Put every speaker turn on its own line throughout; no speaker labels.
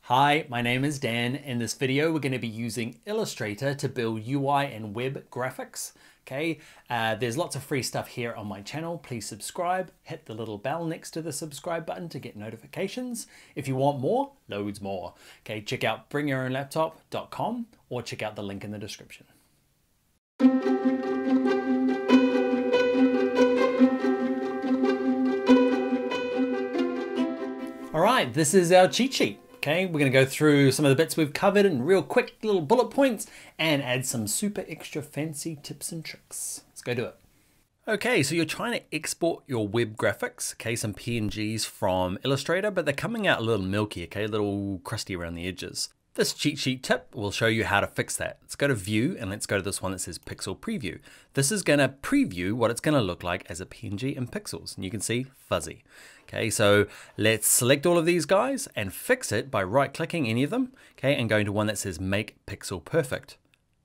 Hi, my name is Dan. In this video, we're going to be using Illustrator to build UI and web graphics. Okay, there's lots of free stuff here on my channel. Please subscribe, hit the little bell next to the subscribe button to get notifications. If you want more, loads more. Okay, check out bringyourownlaptop.com or check out the link in the description. All right, this is our cheat sheet. Okay, we're going to go through some of the bits we've covered in real quick little bullet points and add some super extra fancy tips and tricks. Let's go do it. Okay, so you're trying to export your web graphics, okay, some PNGs from Illustrator, but they're coming out a little milky, okay, a little crusty around the edges. This cheat sheet tip will show you how to fix that. Let's go to View and let's go to this one that says Pixel Preview. This is going to preview what it's going to look like as a PNG in pixels, and you can see fuzzy. Okay, so let's select all of these guys and fix it by right-clicking any of them, okay, and going to one that says Make Pixel Perfect.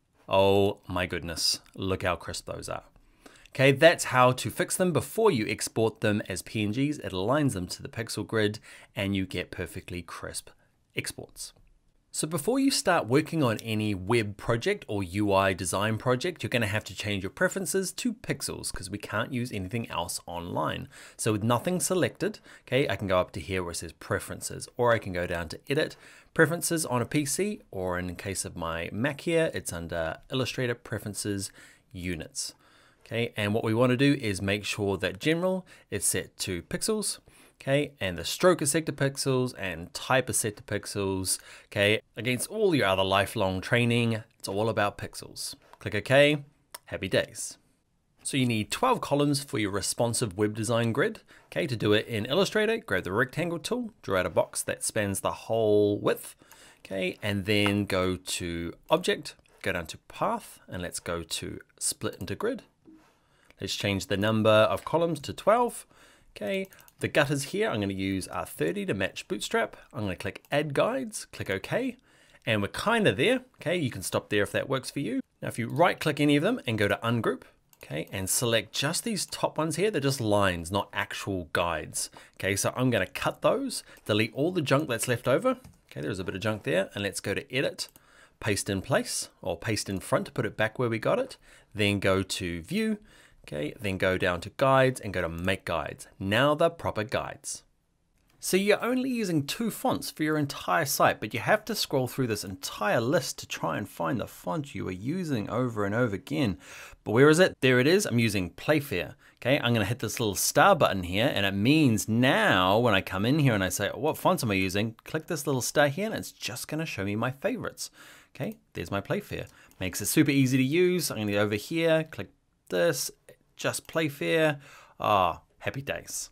Oh my goodness, look how crisp those are. Okay, that's how to fix them before you export them as PNGs. It aligns them to the pixel grid and you get perfectly crisp exports. So before you start working on any web project or UI design project, you're going to have to change your preferences to pixels because we can't use anything else online. So with nothing selected, okay, I can go up to here where it says Preferences, or I can go down to Edit, Preferences on a PC, or in the case of my Mac here, it's under Illustrator Preferences, Units. Okay, and what we want to do is make sure that General is set to pixels. Okay, and the stroke is set to pixels and type is set to pixels. Okay, against all your other lifelong training, it's all about pixels. Click OK, happy days. So you need 12 columns for your responsive web design grid. Okay, to do it in Illustrator, grab the rectangle tool, draw out a box that spans the whole width. Okay, and then go to Object, go down to Path, and let's go to Split into Grid. Let's change the number of columns to 12. Okay, the gutters here I'm going to use are 30 to match Bootstrap. I'm going to click Add Guides, click OK, and we're kind of there. Okay, you can stop there if that works for you. Now if you right click any of them and go to Ungroup, okay, and select just these top ones here, they're just lines, not actual guides. Okay, so I'm going to cut those, delete all the junk that's left over. Okay, there's a bit of junk there, and let's go to Edit, Paste in Place, or Paste in Front to put it back where we got it. Then go to View. Okay, then go down to Guides and go to Make Guides. Now the proper guides. So you're only using 2 fonts for your entire site, but you have to scroll through this entire list to try and find the font you are using over and over again. But where is it? There it is. I'm using Playfair. Okay, I'm going to hit this little star button here, and it means now when I come in here and I say, what fonts am I using? Click this little star here, and it's just going to show me my favorites. Okay, there's my Playfair. Makes it super easy to use. I'm going to go over here, click this. Just Playfair. Ah, happy days.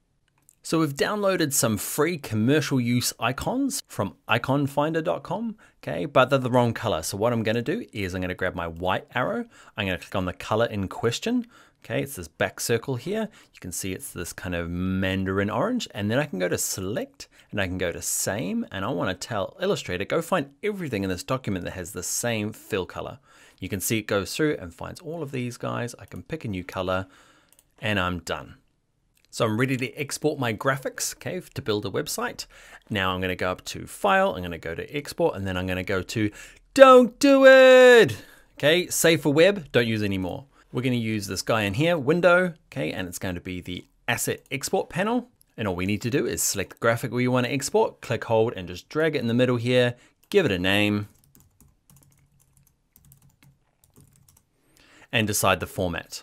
So we've downloaded some free commercial use icons from iconfinder.com, okay, but they're the wrong color. So what I'm going to do is I'm going to grab my white arrow. I'm going to click on the color in question. Okay, it's this back circle here. You can see it's this kind of mandarin orange, and then I can go to select and I can go to same, and I want to tell Illustrator, go find everything in this document that has the same fill color. You can see it goes through and finds all of these guys. I can pick a new color and I'm done. So I'm ready to export my graphics, okay, to build a website. Now I'm going to go up to File, I'm going to go to Export, and then I'm going to go to Don't Do It! Okay, save for web, don't use anymore. We're going to use this guy in here, Window, okay, and it's going to be the Asset Export panel. And all we need to do is select the graphic we want to export, click, hold, and just drag it in the middle here, give it a name, and decide the format.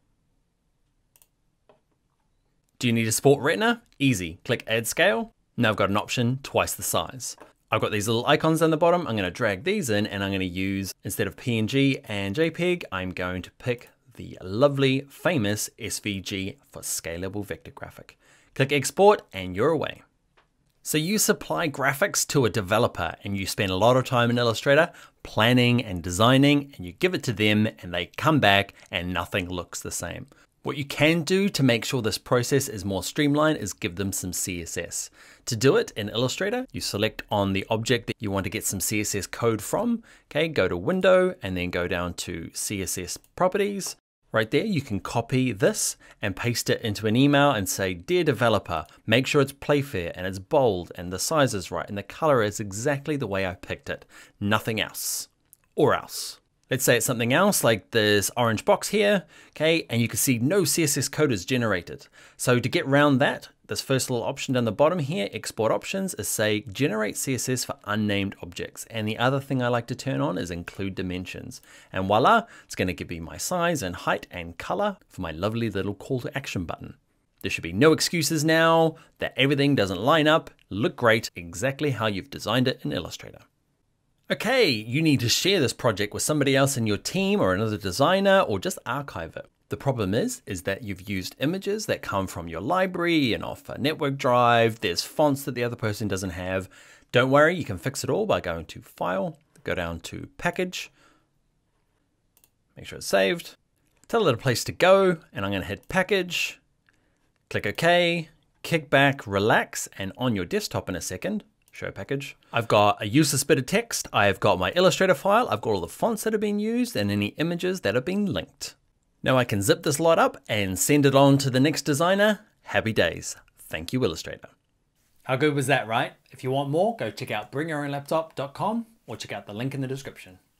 Do you need to support Retina? Easy. Click Add Scale. Now I've got an option twice the size. I've got these little icons down the bottom. I'm going to drag these in and I'm going to use, instead of PNG and JPEG, I'm going to pick the lovely, famous SVG for Scalable Vector Graphic. Click Export and you're away. So you supply graphics to a developer and you spend a lot of time in Illustrator planning and designing, and you give it to them and they come back and nothing looks the same. What you can do to make sure this process is more streamlined is give them some CSS. To do it in Illustrator, you select on the object that you want to get some CSS code from. Okay, go to Window and then go down to CSS Properties. Right there, you can copy this and paste it into an email and say, dear developer, make sure it's Playfair and it's bold and the size is right and the color is exactly the way I picked it. Nothing else. Or else. Let's say it's something else like this orange box here, okay, and you can see no CSS code is generated. So to get around that, this first little option down the bottom here, export options, is say generate CSS for unnamed objects. And the other thing I like to turn on is include dimensions. And voila, it's going to give me my size and height and color for my lovely little call to action button. There should be no excuses now that everything doesn't line up, look great, exactly how you've designed it in Illustrator. Okay, you need to share this project with somebody else in your team or another designer or just archive it. The problem is that you've used images that come from your library and off a network drive. There's fonts that the other person doesn't have. Don't worry, you can fix it all by going to File, go down to Package, make sure it's saved, tell it a place to go, and I'm going to hit Package, click OK, kick back, relax, and on your desktop in a second, show package. I've got a useless bit of text. I've got my Illustrator file. I've got all the fonts that have been used and any images that have been linked. Now I can zip this lot up and send it on to the next designer. Happy days. Thank you, Illustrator. How good was that, right? If you want more, go check out bringyourownlaptop.com or check out the link in the description.